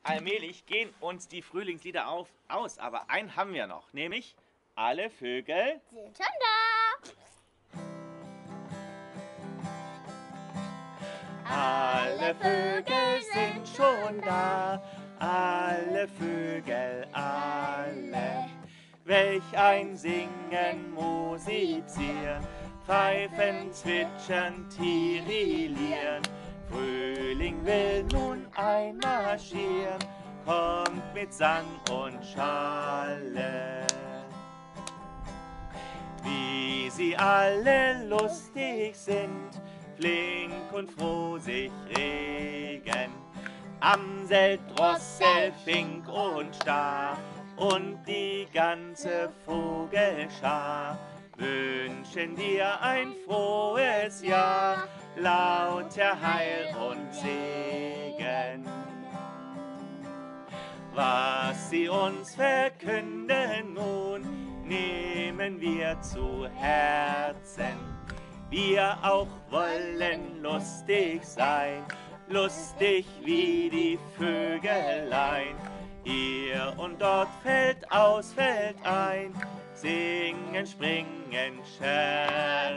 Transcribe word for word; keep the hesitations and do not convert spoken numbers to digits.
allmählich gehen uns die Frühlingslieder auf, aus, aber einen haben wir noch, nämlich alle Vögel sind schon da. Alle Vögel sind schon da, alle Vögel, alle. Welch ein Singen, Musizieren, Pfeifen, Zwitschern, Tirilieren. Frühling will nun einmarschieren, kommt mit Sang und Schale. Wie sie alle lustig sind, flink und froh sich regen. Amsel, Drossel, Fink und Star und die ganze Vogelschar wünschen dir ein frohes Jahr, lauter Heil und Segen. Was sie uns verkünden nun, nehmen wir zu Herzen. Wir auch wollen lustig sein, lustig wie die Vögelein. Hier und dort fällt aus, fällt ein, singen, springen, schellen.